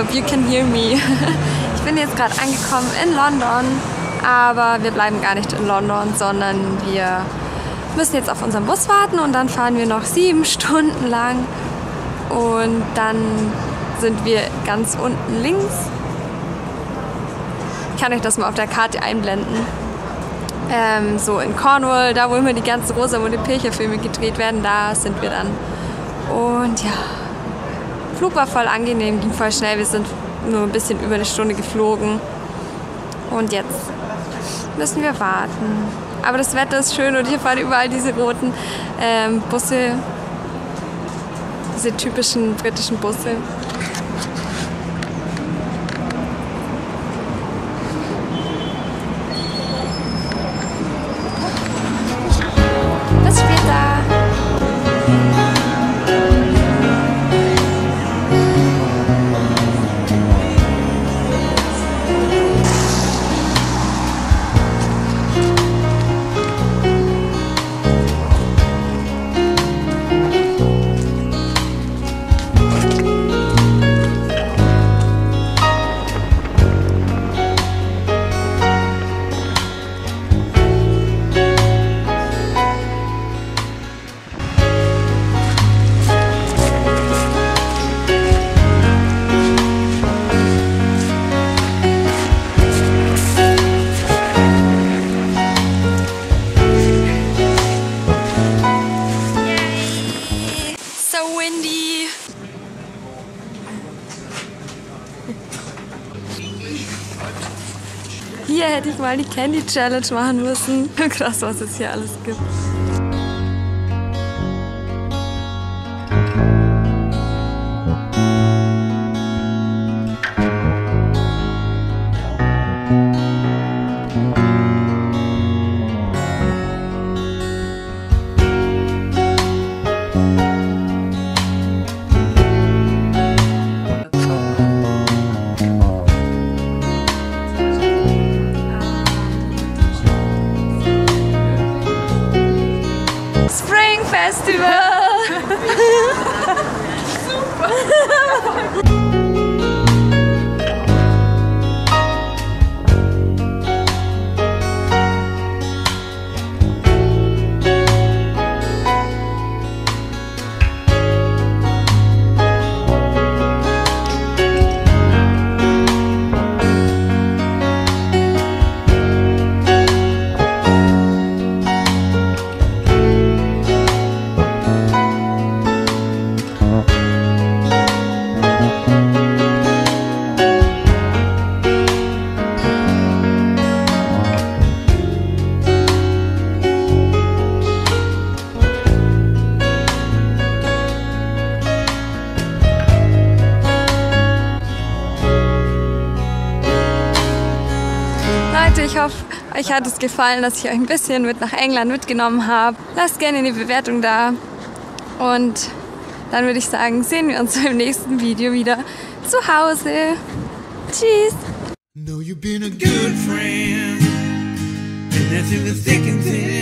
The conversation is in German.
hope you can hear me. Ich bin jetzt gerade angekommen in London, aber wir bleiben gar nicht in London, sondern wir müssen jetzt auf unseren Bus warten und dann fahren wir noch 7 Stunden lang und dann sind wir ganz unten links. Ich kann euch das mal auf der Karte einblenden. So in Cornwall, da wo immer die ganzen Rosamunde Pilcher-Filme gedreht werden, da sind wir dann. Und ja, Flug war voll angenehm, ging voll schnell. Wir sind nur ein bisschen über eine Stunde geflogen. Und jetzt müssen wir warten. Aber das Wetter ist schön und hier fahren überall diese roten Busse, diese typischen britischen Busse. Bis später. Hier hätte ich mal die Candy Challenge machen müssen. Krass, was es hier alles gibt. Festival! Super! Ich hoffe, euch hat es gefallen, dass ich euch ein bisschen mit nach England mitgenommen habe. Lasst gerne eine Bewertung da. Und dann würde ich sagen, sehen wir uns im nächsten Video wieder zu Hause. Tschüss! No, you've been a good friend, and that's in the thick and thin.